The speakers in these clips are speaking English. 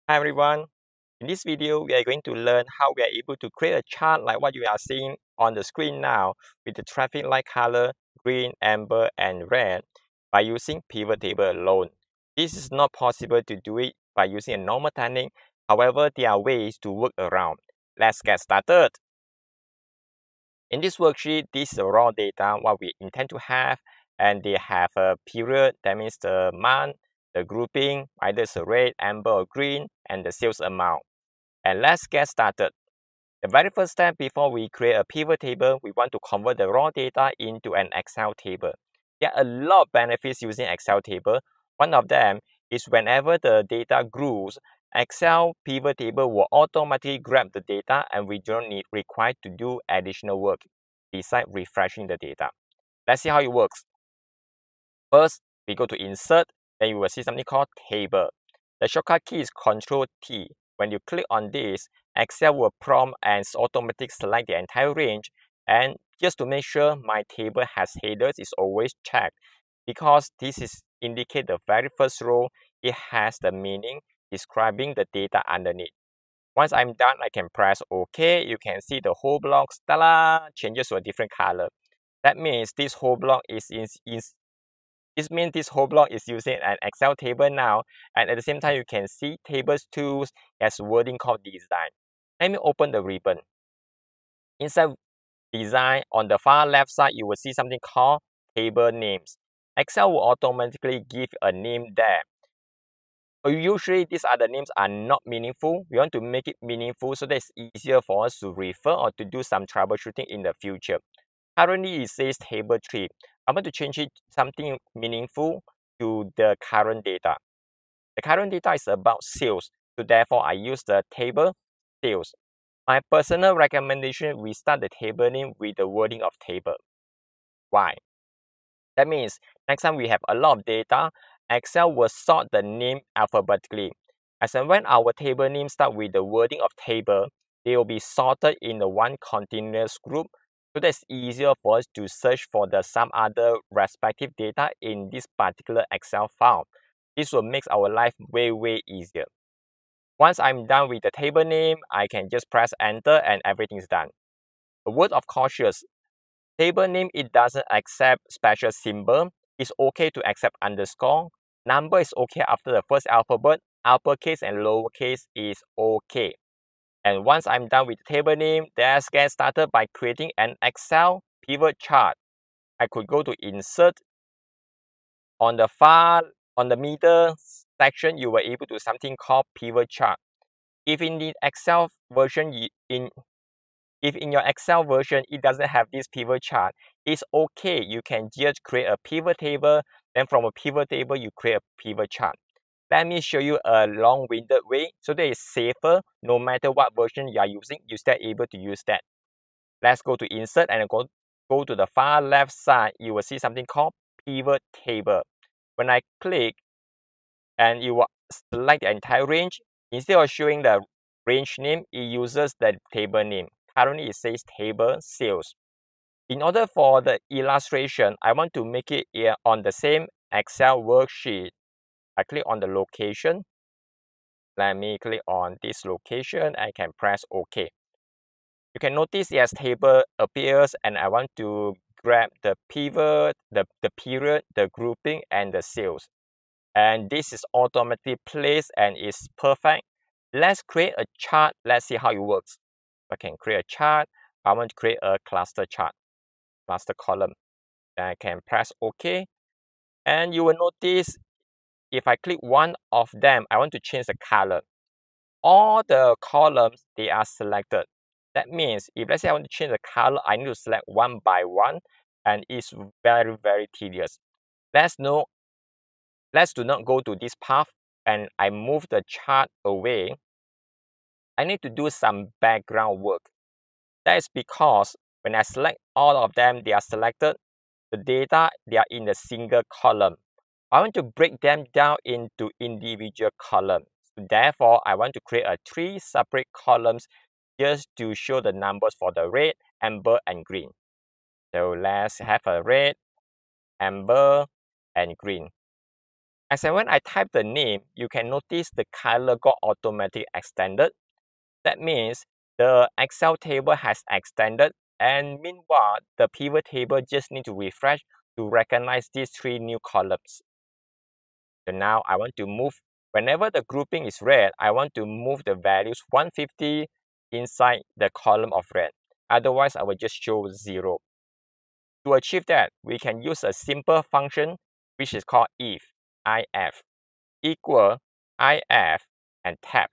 Hi everyone. In this video, we are going to learn how we are able to create a chart like what you are seeing on the screen now with the traffic light color green, amber, and red by using pivot table alone. This is not possible to do it by using a normal technique. However, there are ways to work around. Let's get started. In this worksheet, this is the raw data, what we intend to have, and they have a period, that means the month, the grouping, either it's a red, amber, or green, and the sales amount. And let's get started. The very first step before we create a pivot table, we want to convert the raw data into an Excel table. There are a lot of benefits using Excel table. One of them is whenever the data grows, Excel pivot table will automatically grab the data and we don't need required to do additional work besides refreshing the data. Let's see how it works. First, we go to Insert, then you will see something called Table. The shortcut key is Ctrl T. When you click on this, Excel will prompt and automatically select the entire range. And just to make sure my table has headers is always checked, because this is indicate the very first row, it has the meaning describing the data underneath. Once I'm done, I can press OK. You can see the whole block changes to a different color. That means this whole block this means this whole block is using an Excel table now, and at the same time you can see tables tools as wording called design. Let me open the ribbon. Inside design, on the far left side, you will see something called table names. Excel will automatically give a name there. Usually these other names are not meaningful. We want to make it meaningful so that it's easier for us to refer or to do some troubleshooting in the future. Currently it says table 3. I want to change it something meaningful to the current data. The current data is about sales, so therefore I use the table sales. My personal recommendation, we start the table name with the wording of table. Why? That means next time we have a lot of data, Excel will sort the name alphabetically. As and when our table name start with the wording of table, they will be sorted in the one continuous group, so that's easier for us to search for some other respective data in this particular Excel file. This will make our life way easier. Once I'm done with the table name, I can just press enter and everything's done. A word of caution: table name, it doesn't accept special symbol. It's okay to accept underscore. Number is okay after the first alphabet. Uppercase and lowercase is okay. And once I'm done with the table name, let's get started by creating an Excel pivot chart. I could go to Insert. On the middle section, you were able to do something called pivot chart. If in the Excel version, if in your Excel version it doesn't have this pivot chart, it's okay. You can just create a pivot table. Then from a pivot table, you create a pivot chart. Let me show you a long-winded way so that it's safer. No matter what version you are using, you're still able to use that. Let's go to Insert and go to the far left side. You will see something called Pivot Table. When I click and you will select the entire range, instead of showing the range name, it uses the table name. Currently, it says Table Sales. In order for the illustration, I want to make it on the same Excel worksheet. I click on the location. Let me click on this location. I can press OK. You can notice as table appears, and I want to grab the pivot, the period, the grouping, and the sales. And this is automatically placed and is perfect. Let's create a chart. Let's see how it works. I can create a chart. I want to create a cluster chart, cluster column. Then I can press OK. And you will notice if I click one of them, I want to change the color. All the columns, they are selected. That means if let's say I want to change the color, I need to select one by one, and it's very tedious. Let's do not go to this path, and I move the chart away. I need to do some background work. That is because when I select all of them, they are selected. The data, they are in a single column. I want to break them down into individual columns. Therefore, I want to create 3 separate columns just to show the numbers for the red, amber, and green. So let's have a red, amber, and green. As and when I type the name, you can notice the color got automatically extended. That means the Excel table has extended, and meanwhile, the pivot table just need to refresh to recognize these 3 new columns. So now I want to move, whenever the grouping is red, I want to move the values 150 inside the column of red. Otherwise, I will just show 0. To achieve that, we can use a simple function which is called if equal if and tab.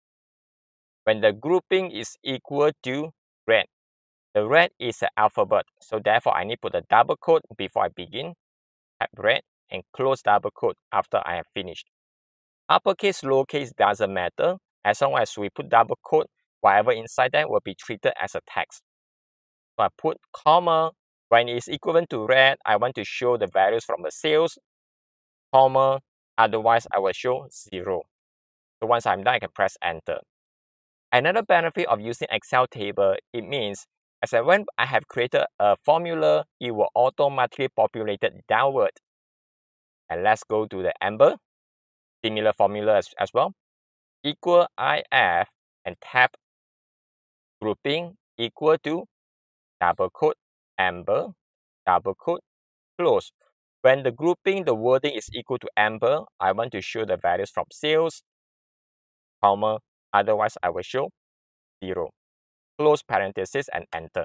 When the grouping is equal to red, the red is an alphabet, so therefore I need to put a double quote before I begin, type red, and close double quote after I have finished. Uppercase, lowercase doesn't matter, as long as we put double quote, whatever inside that will be treated as a text. So I put comma, when it's equivalent to red, I want to show the values from the sales, comma, otherwise I will show 0. So once I'm done, I can press enter. Another benefit of using Excel table, it means as when I have created a formula, it will automatically populate it downward. And let's go to the Amber, similar formula as well. Equal if and tab grouping equal to double quote Amber, double quote close. When the grouping, the wording is equal to Amber, I want to show the values from sales, comma, otherwise I will show 0. Close parenthesis and enter.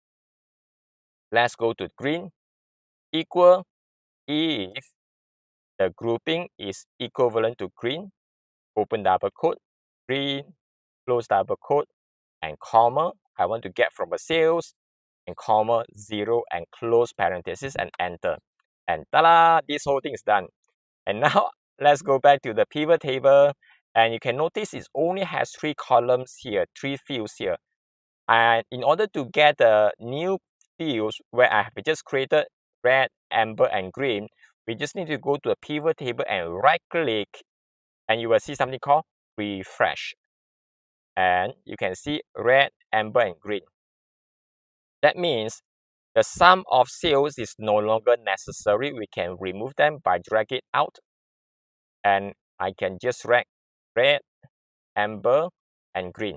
Let's go to green, equal if the grouping is equivalent to green, open double quote, green, close double quote, and comma, I want to get from a sales, and comma, 0, and close parenthesis and enter. And ta-da, this whole thing is done. And now let's go back to the pivot table, and you can notice it only has 3 columns here, 3 fields here. And in order to get the new fields where I have just created red, amber, and green, we just need to go to the pivot table and right click, and you will see something called refresh. And you can see red, amber, and green. That means the sum of sales is no longer necessary. We can remove them by drag it out. And I can just drag red, amber, and green.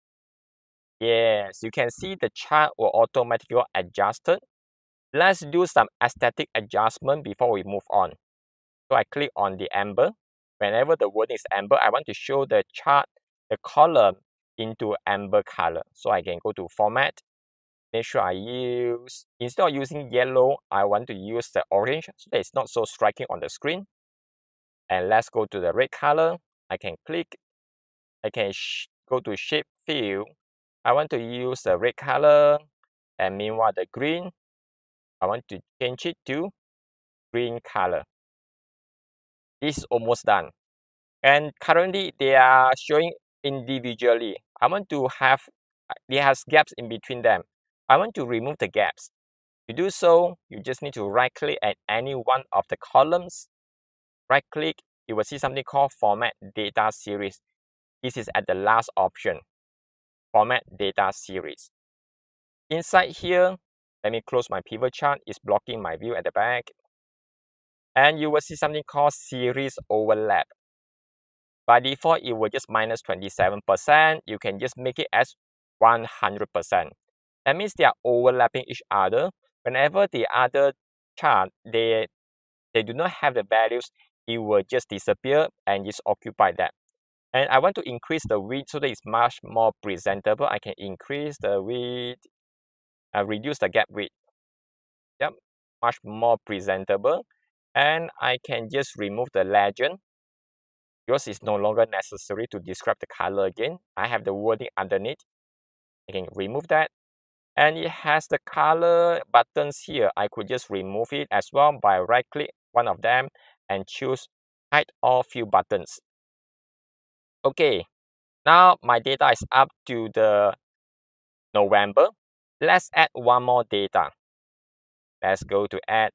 Yes, you can see the chart will automatically adjusted. Let's do some aesthetic adjustment before we move on. So I click on the amber. Whenever the wording is amber, I want to show the chart, the column into amber color. So I can go to format. Make sure I use, instead of using yellow, I want to use the orange so that it's not so striking on the screen. And let's go to the red color. I can click. I can go to shape fill. I want to use the red color. And meanwhile, the green, I want to change it to green color. This is almost done. And currently, they are showing individually. I want to have, it has gaps in between them. I want to remove the gaps. To do so, you just need to right click at any one of the columns. Right click, you will see something called Format Data Series. This is at the last option, Format Data Series. Inside here, let me close my pivot chart, it's blocking my view at the back. And you will see something called Series Overlap. By default, it will just minus 27%. You can just make it as 100%. That means they are overlapping each other. Whenever the other chart, they do not have the values, it will just disappear and just occupy that. And I want to increase the width so that it's much more presentable. I can increase the width, reduce the gap width. Yep, much more presentable. And I can just remove the legend because it's no longer necessary to describe the color again. I have the wording underneath. I can remove that. And it has the color buttons here. I could just remove it as well by right click one of them and choose hide all fill buttons. Okay, now my data is up to the November. Let's add one more data. Let's go to add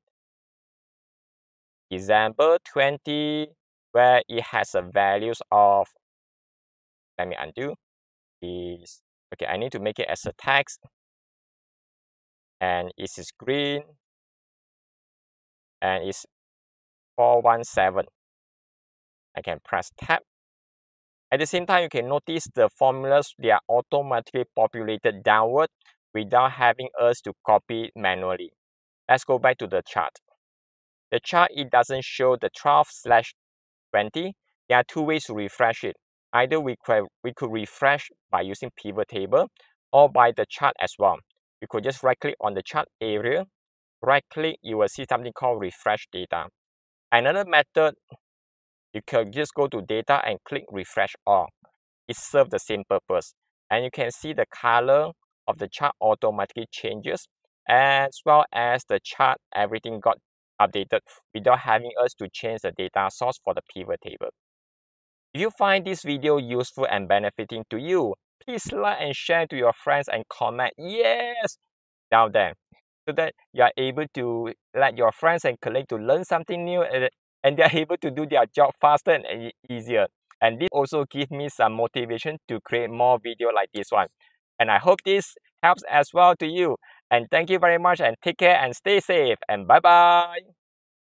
December 20, where it has the values of, let me undo, is, okay, I need to make it as a text, and it is green, and it's 417. I can press tab. At the same time, you can notice the formulas, they are automatically populated downward without having us to copy manually. Let's go back to the chart. The chart, it doesn't show the 12/20. There are two ways to refresh it. Either we could refresh by using pivot table or by the chart as well. You could just right click on the chart area, right click, you will see something called refresh data. Another method, you can just go to data and click refresh all. It serves the same purpose. And you can see the color of the chart automatically changes, as well as the chart, everything got updated without having us to change the data source for the pivot table. If you find this video useful and benefiting to you, please like and share to your friends and comment yes down there, so that you are able to let your friends and colleagues to learn something new, and they are able to do their job faster and easier. And this also gives me some motivation to create more video like this one. And I hope this helps as well to you. And thank you very much, and take care and stay safe, and bye bye.